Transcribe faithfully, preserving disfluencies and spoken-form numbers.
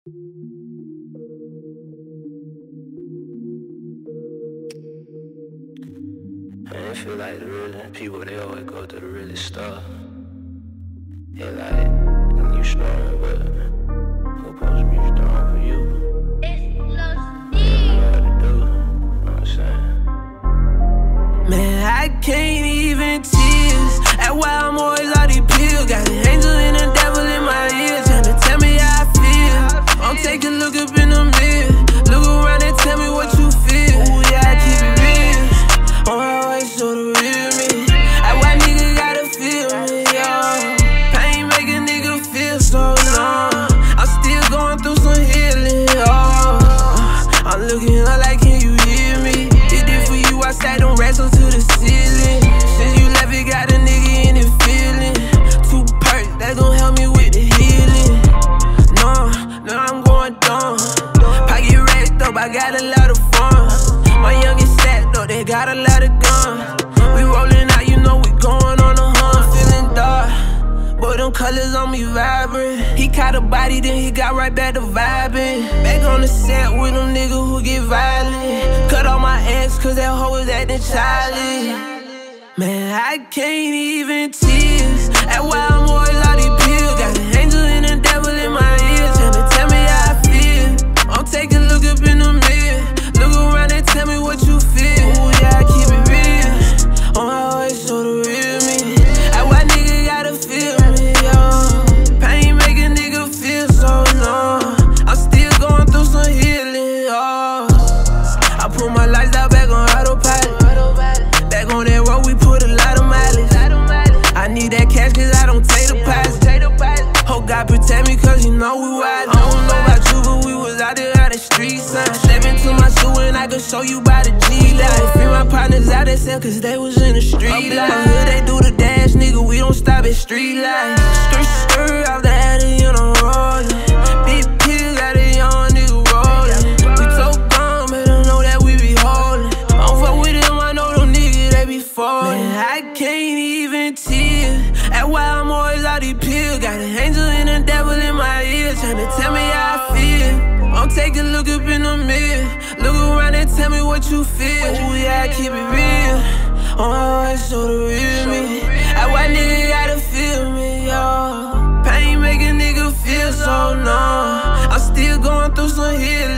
Man, I feel like the real people, they always go through the realest stuff. Yeah, like, when you strong, but who supposed to be strong for you? You know what to do, you know what I'm saying? Man, I can't even tears. That's why I'm always all these pills. Got an angel and a devil in my ear, trying to tell me how I feel. I'm taking a look up in the mirror. Look around and tell me what you feel. Ooh, yeah, I keep it real. On my way, show the real me. That's why nigga gotta feel me, yo. Pain make a nigga feel so long. I'm still going through some healing, yo. I'm looking up like, can you hear me? Did it for you, I sat them racks up to the ceiling. Since you left, it got a nigga in it feeling. Two perks, that gon' help me with the healing. No, no, I'm going dumb. Pocket racked up, I got a lot of fun. My youngest sat though, they got a lot of guns. We rollin' out, you know we going on a hunt. Feeling dark, but them colors on me vibrant. He caught a body, then he got right back to vibing. Back on the set with them niggas who get violent. Cut off my ex, cause that hoe was acting childish. Man, I can't even tears. That's why I'm always all these pills. Got an angel and a devil in my ears, trying to tell me how I feel. I'm taking a look up in the mirror. Look around and tell me what you feel. Ooh, yeah, I keep it real. On my way, show the real me. That's why nigga gotta feel me, yo. Pain make a nigga feel so long. I'm still going through some healing, yo. I put my lifestyle back on autopilot. Back on that road, we put a lot of mileage. I need that cash cause I don't take deposits. Hope God protect me cause you know we wild. I don't know about you, but we was out there out the streets, son. Step into my shoe and I could show you by the G-Life. Free my partners out there sell cause they was in the street life. My hood, they do the dash, nigga, we don't stop at street life. Skirt, skirt, off the adder, you know, rollin'. Big pills, got a young nigga rollin'. We so gone, but don't know that we be holdin'. I don't fuck with them, I know them niggas, they be fallin'. Man, I can't even tear. That's why I'm always all these pills. Got an angel and a devil in my ear, trying to tell me how I feel. I'm taking a look up in the mirror. Look around and tell me what you feel. Ooh, yeah, I keep it real. On my way, show the real me. That's why nigga gotta feel me, yo. Pain make a nigga feel so numb. I'm still going through some healing.